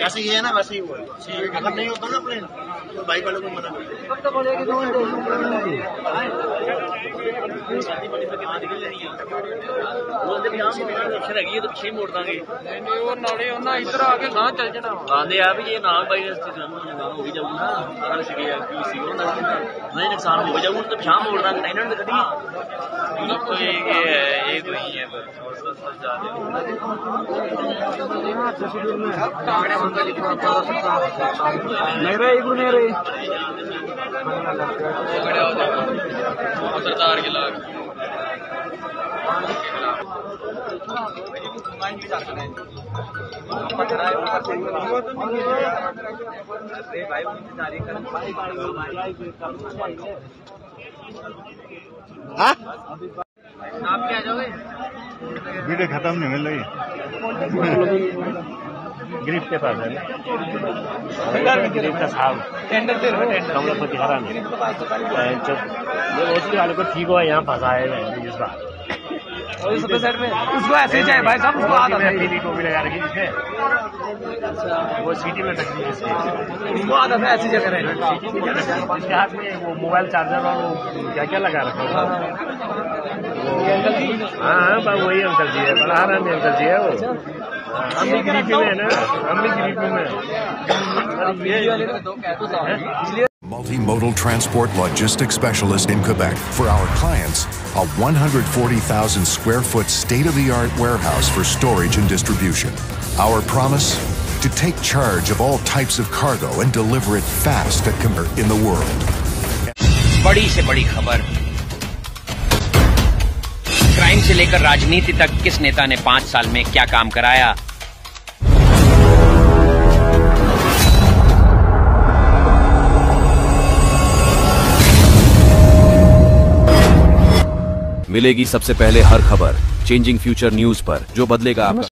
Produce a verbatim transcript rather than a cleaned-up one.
जैसे ये है ना वैसे ही हुआ। अगर नहीं होता ना प्लेन तो बाइक वालों को मना करते। तो पिछले मोड़ देंगे इधर आके ना चल जाना आंदे आ भी ये ना भाई हो ही जाऊगा ना नहीं नुकसान हो जाऊगा तो पिछा मोड़ देंगे नहीं ना कभी ये तो ही है नहीं रहे एक नहीं रहे सरदार के लाग आप क्या जाओगे वीडियो खत्म नहीं मिल रही गिरीफ के पास है ना गिरीफ का साहब कमलापति हरा ने उसके वाले को ठीक हुआ यहाँ फंसा है इस बार उसको ऐसे ही चाहिए भाई साहब उसको आदत है पीली टोपी लगा रखी जिसने वो सीटी में रखी उसको आदत है ऐसी जगह है उसके हाथ में वो मोबाइल चार्जर और क्या क्या लगा रखा है हाँ हाँ वही अंकल जी है बड़ा हरामी अंकल जी है वो हम भी गरीबी में है ना हम भी गरीबी में Multimodal transport logistics specialist in Quebec. For our clients, a one hundred forty thousand square foot state-of-the-art warehouse for storage and distribution. Our promise? To take charge of all types of cargo and deliver it fast at in the world. बड़ी से बड़ी खबर, crime से लेकर राजनीति तक किस नेता ने पांच साल में क्या काम कराया। मिलेगी सबसे पहले हर खबर चेंजिंग फ्यूचर न्यूज पर, जो बदलेगा आपका